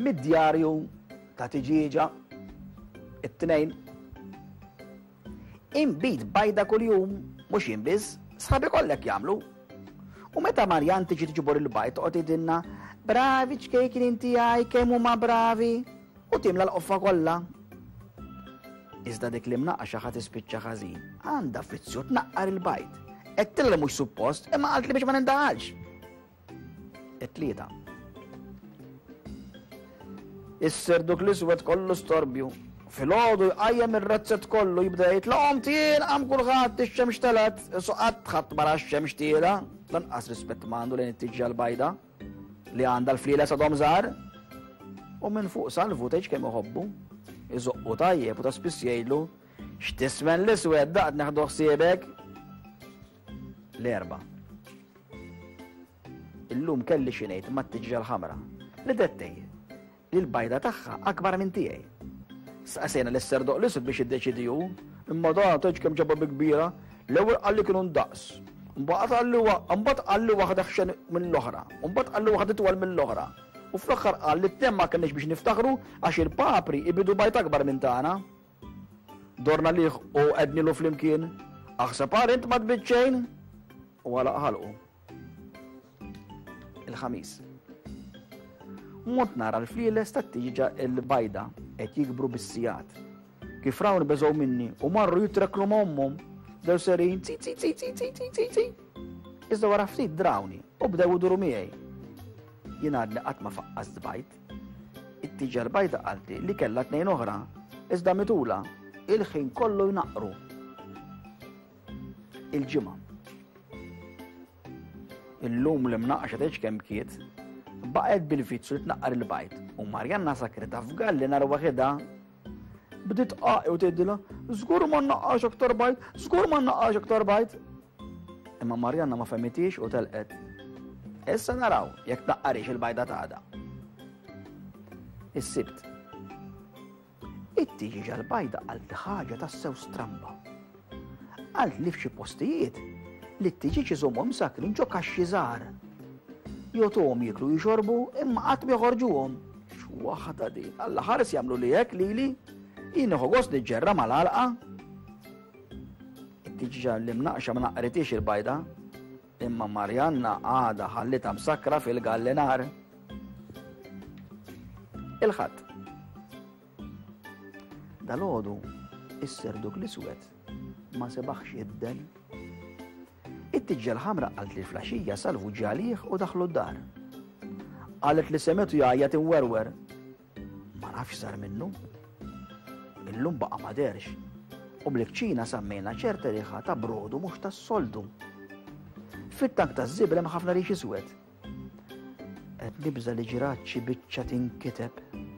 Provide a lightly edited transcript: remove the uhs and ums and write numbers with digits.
mid-djarju ta' tiġiġa it-tnejn. Imbit bajda kuljum mhux jinbiss, sħabi kollek jagħmlu. U meta Marjan tiġi tiġbor il-bajt toqgħod tgħidilna bravi ċkejkien inti għaj kemm huma bravi u timla l-qoffa kollha. Iżda dik li mnaqqaxa ħadd tispiċċa ħażin. Għandha fizzju tnaqqar il-bajt. Qed tilla mhux suppost, imma qalt li biex ma nindaħalx. It-tlieta. Is-serduk l-iswed kollu storbju. Filgħodu jqajjem ir-rezzett kollu jibda jitlaqhom tien qam kulħadd ix-xemx telet, suqgħod tħadd mara x-xemx tiela, lanqas rispett m'għandu lejn it-tiġġa l-bajda li għandha l-fliela sadhom żgħar. U minn fuq salvu tgħidx kemm iħobbu. Iżoqqu tajjeb u ta' spiss jgħidlu x'tismen l-iswed daqt neħdu ħsiebek. L-erba'. Illum kelli xi ngħid mat-tiġġa l-ħamra li dettej li l-bajda tagħha akbar minn tiegħi. Saqsejna l-serdoq l-isud biex iddeċidiju, imma dan tgħidx kemm ġabba kbira, l-ewwel qalli kienu ndaqs. Mbagħad qalli waħda ħxen mill-oħra, mbagħad qalli waħda itwal mill-oħra. U fl-aħħar qal li t-tiem ma kenniex biex niftaħru għax il-papri ibidu bajt akbar minn tagħna. Dorna liħ u qednilu flimkien, aħseb int ma tbiċċejn u għala ħalqu. Il-ħamis. Mont nara l-fliles tat-tiġġa l-bajda qed jikbru bis-sigħat. Kif raw beżgħu minni u marru jitreklu m'ommhom, dew serin ti. Iżda wara ftit drawni u bdew iduru miegħi. Jien għadni qatt ma faqqast bajt. It-tiġġa l-bajda qalti li kellha tnejn oħra, iżda mitula il-ħin kollu jnaqqru. Il-ġimgħa. Illum li mnaqqaxa tgħidx kemm kiet, baqgħet bil-vizzu li tnaqqar il-bajt u Marjanna sakrita f'galli nhar waħedha bdiet tqaqi u tgħidilha żgur ma nnaqqax aktar bajt, żgur ma nnaqqax aktar bajt. Imma Marjanna ma fehmitix u telqet. Issa naraw jekk tnaqqarix il-bajda tagħha. Is-sibt. It-tiġiġa l-bajda qalt ħaġa tassew stramba. Qalt li f'xi postijiet li t-tiġiġ iżommhom sakrin ġo kaxxi żgħar. Jotom jiklu jixorbu imma qatt ma joħorġuhom. X'waħda di, Alla ħares jagħmlu li hekk lili, jien nieħu gost niġġerra mal-għalqa. It-tiġiġa li mnaqxa ma naqqritix il-bajda, imma Marjanna għada ħallitha msakkra fil-gallinar. Il-ħadd. Dalgħodu is-serduk l-iswed ma sebaħx jidden. It-tiġġa l-ħamra qalt li l-flaxija salvu ġalih u daħlu d-dar. Qalet li semetu jgħajjat inwerwer. Ma nafx sar minnu. Illum baqa' ma derx. U bl-kċina sammejna ċerta riħa ta' brodu mhux tas-soldu. Fit-tank taż-żibrem ħafna rix iswed. Qed nibża li ġiraċċi biċċa tinkiteb.